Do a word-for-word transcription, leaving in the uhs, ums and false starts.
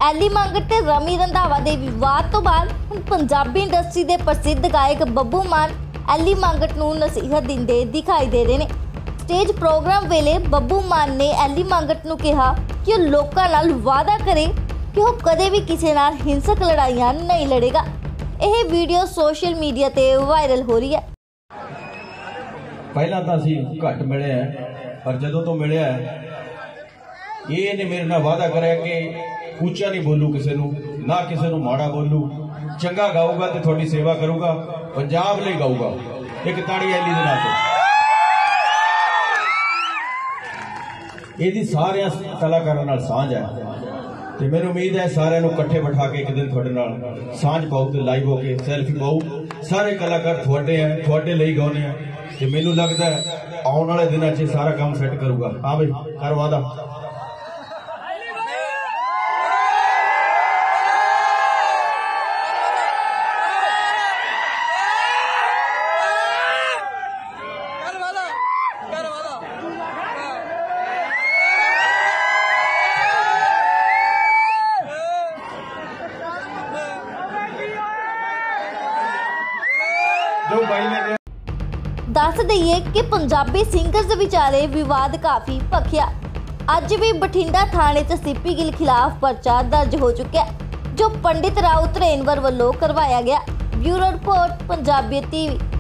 Ally Mangat ਤੇ rummy Randhawa ਦੇ ਵਿਵਾਦ ਤੋਂ ਬਾਅਦ ਹੁਣ ਪੰਜਾਬੀ ਇੰਡਸਟਰੀ ਦੇ ਪ੍ਰਸਿੱਧ ਗਾਇਕ ਬੱਬੂ ਮਾਨ ਐਲੀ ਮੰਗਟ ਨੂੰ ਨਸੀਹਤ ਦਿੰਦੇ ਦਿਖਾਈ ਦੇ ਰਹੇ ਨੇ। ਸਟੇਜ ਪ੍ਰੋਗਰਾਮ ਵੇਲੇ ਬੱਬੂ ਮਾਨ ਨੇ ਐਲੀ ਮੰਗਟ ਨੂੰ ਕਿਹਾ ਕਿ ਉਹ ਲੋਕਾਂ ਨਾਲ ਵਾਅਦਾ ਕਰੇ ਕਿ ਉਹ ਕਦੇ ਵੀ ਕਿਸੇ ਨਾਲ ਹਿੰਸਕ ਲੜਾਈਆਂ ਨਹੀਂ ਲੜੇਗਾ। ਇਹ ਵੀਡੀਓ ਸੋਸ਼ਲ ਮੀਡੀਆ ਤੇ ਵਾਇਰਲ ਹੋ ਰਹੀ ਹੈ। ਪਹਿਲਾਂ ਤਾਂ ਅਸੀਂ ਘੱਟ ਮਿਲੇ ਆ, ਪਰ ਜਦੋਂ ਤੋਂ ਮਿਲਿਆ ਇਹ ਨੇ ਮੇਰੇ ਨਾਲ ਵਾਅਦਾ ਕਰਿਆ ਕਿ ਉੱਚਾ नहीं बोलू किसी ਨੂੰ, ना किसी ਨੂੰ माड़ा बोलू, चंगा गाऊगा तो थोड़ी सेवा करूँगा, पंजाब लिए गाऊगा। एक ताड़ी ऐली दे नाल ਇਹਦੀ ਸਾਰਿਆਂ ਕਲਾਕਾਰਾਂ ਨਾਲ ਸਾਂਝ ਹੈ ਤੇ ਮੈਨੂੰ ਉਮੀਦ ਹੈ ਸਾਰਿਆਂ ਨੂੰ ਇਕੱਠੇ ਬਿਠਾ ਕੇ ਇੱਕ ਦਿਨ ਤੁਹਾਡੇ ਨਾਲ ਸਾਂਝ ਪਾਉ ਤੇ ਲਾਈਵ ਹੋ ਕੇ ਸੈਲਫੀ ਪਾਉ। ਸਾਰੇ ਕਲਾਕਾਰ ਤੁਹਾਡੇ ਆ, ਤੁਹਾਡੇ ਲਈ ਗਾਉਂਦੇ ਆ ਤੇ ਮੈਨੂੰ ਲੱਗਦਾ ਆਉਣ ਵਾਲੇ ਦਿਨਾਂ 'ਚ ਸਾਰਾ ਕੰਮ ਸੈੱਟ ਕਰੂਗਾ। ਹਾਂ ਬਈ ਕਰ ਵਾਦਾ। दस दईए कि पंजाबी सिंगर्स विचारे विवाद काफ़ी भखिया। अज भी बठिंडा थाने च सिप्पी गिल खिलाफ परचा दर्ज हो चुका है जो पंडित राउत रेनवर वालों करवाया गया। Bureau report Punjabi TV.